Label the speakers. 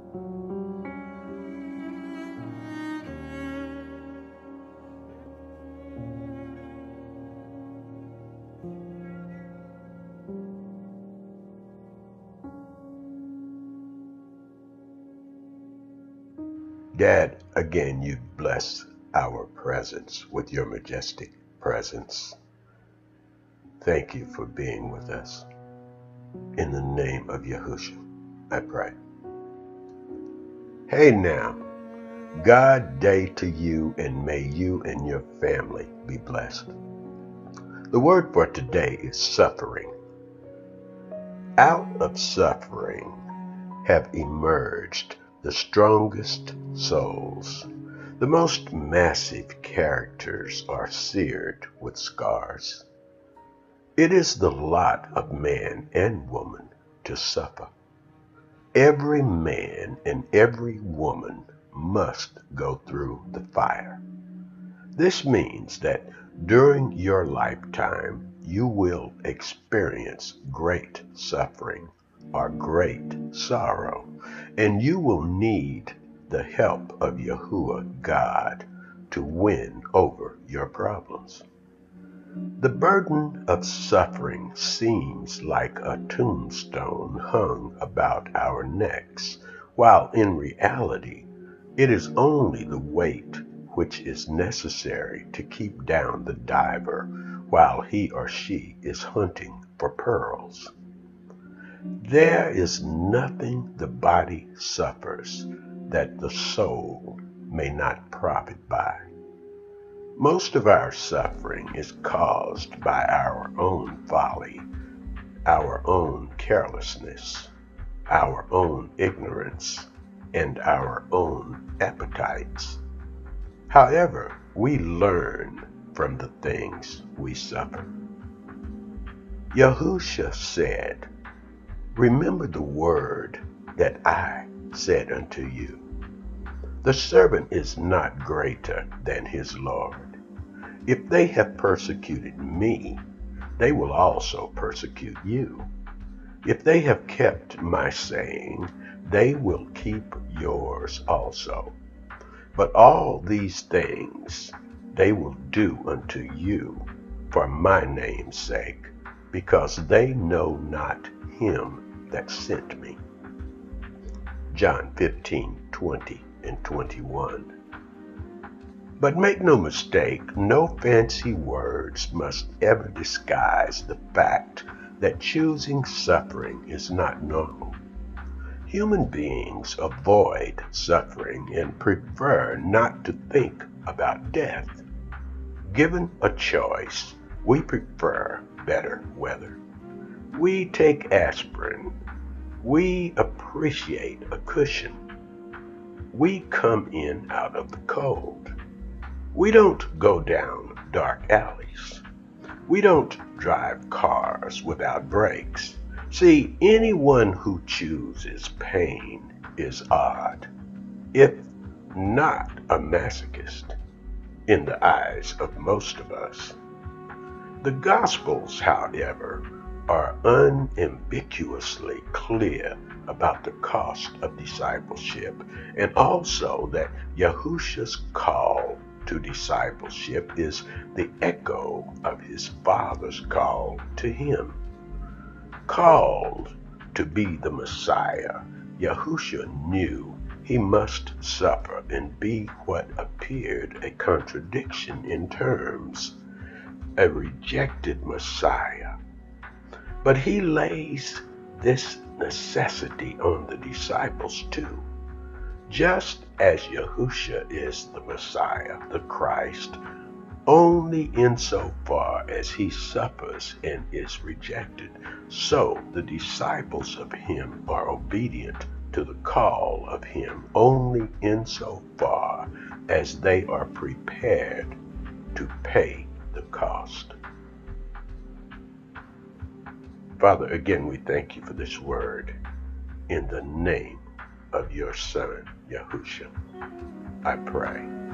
Speaker 1: Dad, again, you bless our presence with your majestic presence. Thank you for being with us. In the name of Yahushua, I pray. Hey now, God day to you, and may you and your family be blessed. The word for today is suffering. Out of suffering have emerged the strongest souls. The most massive characters are seared with scars. It is the lot of man and woman to suffer. Every man and every woman must go through the fire. This means that during your lifetime, you will experience great suffering or great sorrow, and you will need the help of Yahuwah God to win over your problems. The burden of suffering seems like a tombstone hung about our necks, while in reality, it is only the weight which is necessary to keep down the diver while he or she is hunting for pearls. There is nothing the body suffers that the soul may not profit by. Most of our suffering is caused by our own folly, our own carelessness, our own ignorance, and our own appetites. However, we learn from the things we suffer. Yahushua said, "Remember the word that I said unto you. The servant is not greater than his Lord. If they have persecuted me, they will also persecute you. If they have kept my saying, they will keep yours also. But all these things they will do unto you for my name's sake, because they know not him that sent me." John 15:20 and 21. But make no mistake, no fancy words must ever disguise the fact that choosing suffering is not normal. Human beings avoid suffering and prefer not to think about death. Given a choice, we prefer better weather. We take aspirin. We appreciate a cushion. We come in out of the cold. We don't go down dark alleys. We don't drive cars without brakes. See, anyone who chooses pain is odd, if not a masochist, in the eyes of most of us. The Gospels, however, are unambiguously clear about the cost of discipleship, and also that Yahushua's call to discipleship is the echo of his Father's call to him. Called to be the Messiah, Yahushua knew he must suffer and be what appeared a contradiction in terms, a rejected Messiah. But he lays this necessity on the disciples too. Just as Yahushua is the Messiah, the Christ, only insofar as he suffers and is rejected, so the disciples of him are obedient to the call of him only insofar as they are prepared to pay the cost. Father, again, we thank you for this word. In the name of your Son, Yahushua, I pray.